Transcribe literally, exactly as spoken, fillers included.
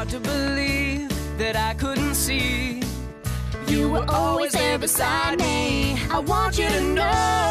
hard to believe that I couldn't see. You were always there beside me. I want you to know